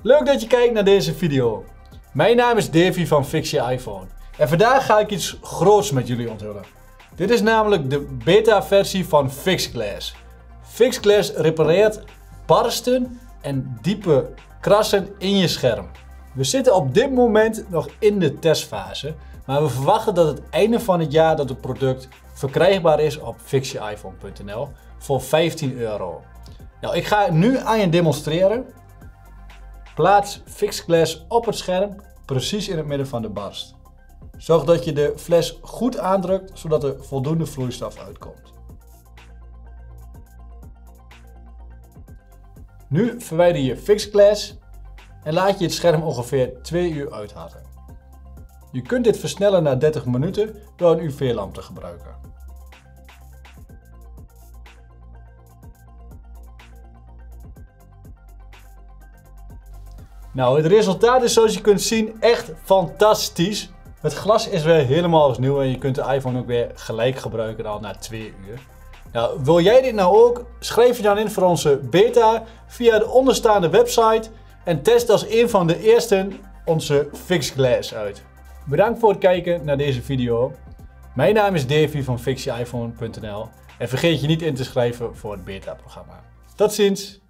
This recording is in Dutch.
Leuk dat je kijkt naar deze video. Mijn naam is Davy van Fix Je iPhone. En vandaag ga ik iets groots met jullie onthullen. Dit is namelijk de beta versie van FixGlass. FixGlass repareert barsten en diepe krassen in je scherm. We zitten op dit moment nog in de testfase, maar we verwachten dat het einde van het jaar dat het product verkrijgbaar is op fixjeiphone.nl voor €15. Nou, ik ga nu aan je demonstreren. Plaats FixGlass op het scherm, precies in het midden van de barst. Zorg dat je de fles goed aandrukt, zodat er voldoende vloeistof uitkomt. Nu verwijder je FixGlass en laat je het scherm ongeveer 2 uur uitharden. Je kunt dit versnellen naar 30 minuten door een UV-lamp te gebruiken. Nou, het resultaat is zoals je kunt zien echt fantastisch. Het glas is weer helemaal als nieuw en je kunt de iPhone ook weer gelijk gebruiken al na 2 uur. Nou, wil jij dit nou ook? Schrijf je dan in voor onze beta via de onderstaande website en test als een van de eersten onze FixGlass uit. Bedankt voor het kijken naar deze video. Mijn naam is Davy van fixjeiphone.nl en vergeet je niet in te schrijven voor het beta-programma. Tot ziens!